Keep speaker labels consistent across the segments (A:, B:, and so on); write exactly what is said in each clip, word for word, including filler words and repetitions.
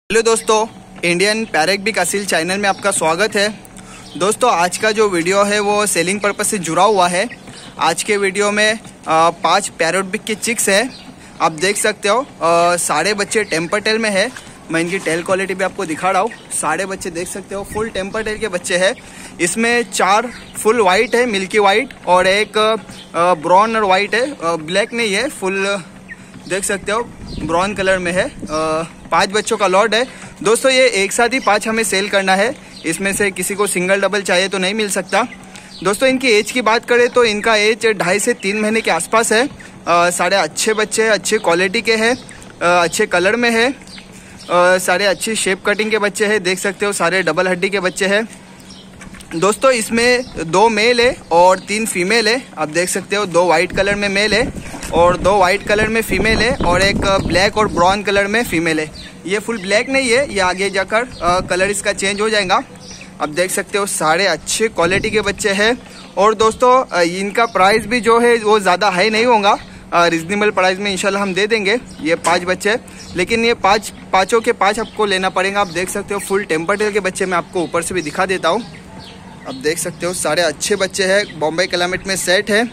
A: Hello दोस्तों, Indian parrot big Aseel channel में आपका स्वागत है। दोस्तों, आज का जो वीडियो है वो सेलिंग पर्पस से जुड़ा हुआ है। आज के वीडियो में आ, पांच पैरेट बिग के चिक्स है। आप देख सकते हो आ, सारे बच्चे टेम्पर टेल में है। मैं इनकी टेल क्वालिटी भी आपको दिखा रहा हूँ। सारे बच्चे देख सकते हो फुल टेम्पर टेल के बच्चे हैं। इसमें चार फुल वाइट है, मिल्की वाइट, और एक ब्राउन और वाइट है, ब्लैक नहीं है, फुल देख सकते हो ब्राउन कलर में है। पांच बच्चों का लॉट है। दोस्तों, ये एक साथ ही पांच हमें सेल करना है। इसमें से किसी को सिंगल डबल चाहिए तो नहीं मिल सकता। दोस्तों, इनकी एज की बात करें तो इनका एज ढाई से तीन महीने के आसपास है। आ, सारे अच्छे बच्चे हैं, अच्छे क्वालिटी के हैं, अच्छे कलर में है, आ, सारे अच्छी शेप कटिंग के बच्चे हैं। देख सकते हो सारे डबल हड्डी के बच्चे हैं। दोस्तों, इसमें दो मेल है और तीन फीमेल है। आप देख सकते हो दो वाइट कलर में मेल है और दो वाइट कलर में फीमेल है, और एक ब्लैक और ब्राउन कलर में फीमेल है। ये फुल ब्लैक नहीं है, ये आगे जाकर आ, कलर इसका चेंज हो जाएगा। आप देख सकते हो सारे अच्छे क्वालिटी के बच्चे हैं। और दोस्तों, इनका प्राइस भी जो है वो ज़्यादा हाई नहीं होगा, रिजनेबल प्राइस में इंशाल्लाह हम दे देंगे ये पांच बच्चे। लेकिन ये पांच पाँचों के पाँच आपको लेना पड़ेगा। आप देख सकते हो फुल टेम्पर टेल के बच्चे मैं आपको ऊपर से भी दिखा देता हूँ। आप देख सकते हो सारे अच्छे बच्चे हैं, बॉम्बे क्लाइमेट में सेट है।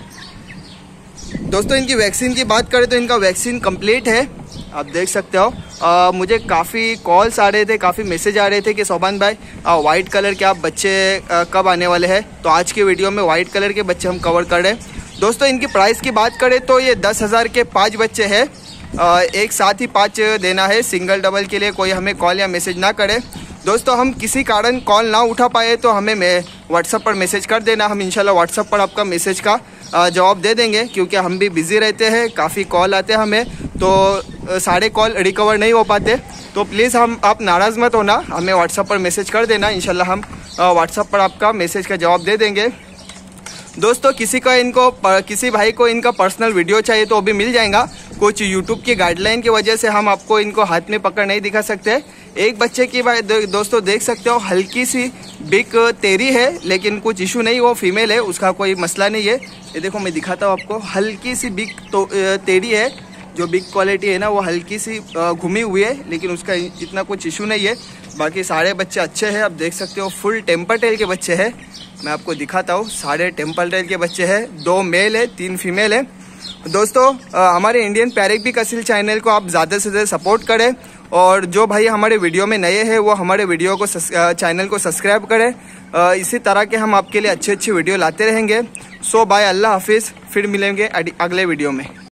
A: दोस्तों, इनकी वैक्सीन की बात करें तो इनका वैक्सीन कंप्लीट है। आप देख सकते हो आ, मुझे काफ़ी कॉल्स आ रहे थे, काफ़ी मैसेज आ रहे थे कि सोबान भाई वाइट कलर के आप बच्चे आ, कब आने वाले हैं। तो आज के वीडियो में वाइट कलर के बच्चे हम कवर कर रहे हैं। दोस्तों, इनकी प्राइस की बात करें तो ये दस हज़ार के पाँच बच्चे हैं। एक साथ ही पाँच देना है। सिंगल डबल के लिए कोई हमें कॉल या मैसेज ना करे। दोस्तों, हम किसी कारण कॉल ना उठा पाए तो हमें व्हाट्सएप पर मैसेज कर देना। हम इंशाल्लाह व्हाट्सएप पर आपका मैसेज का जवाब दे देंगे, क्योंकि हम भी बिज़ी रहते हैं, काफ़ी कॉल आते हैं हमें, तो सारे कॉल रिकवर नहीं हो पाते। तो प्लीज़ हम आप नाराज़ मत होना, हमें व्हाट्सएप पर मैसेज कर देना। इंशाल्लाह हम व्हाट्सएप पर आपका मैसेज का जवाब दे देंगे। दोस्तों, किसी का इनको किसी भाई को इनका पर्सनल वीडियो चाहिए तो वो भी मिल जाएगा। कुछ यूट्यूब की गाइडलाइन की वजह से हम आपको इनको हाथ में पकड़ नहीं दिखा सकते। एक बच्चे की भाई दोस्तों देख सकते हो हल्की सी बिग तेरी है, लेकिन कुछ इशू नहीं, वो फीमेल है, उसका कोई मसला नहीं है। ये देखो मैं दिखाता हूँ आपको, हल्की सी बिग तो तेरी है। जो बिग क्वालिटी है ना वो हल्की सी घूमी हुई है, लेकिन उसका इतना कुछ इशू नहीं है। बाकी सारे बच्चे अच्छे हैं। आप देख सकते हो फुल टेम्पर टेल के बच्चे हैं। मैं आपको दिखाता हूँ, सारे टेम्पर टेल के बच्चे हैं। दो मेल है, तीन फीमेल है। दोस्तों, हमारे Indian parrot big Aseel channel को आप ज़्यादा से ज़्यादा सपोर्ट करें, और जो भाई हमारे वीडियो में नए हैं वो हमारे वीडियो को चैनल को सब्सक्राइब करें। इसी तरह के हम आपके लिए अच्छे अच्छे वीडियो लाते रहेंगे। सो बाय, अल्लाह हाफिज़। फिर मिलेंगे अगले वीडियो में।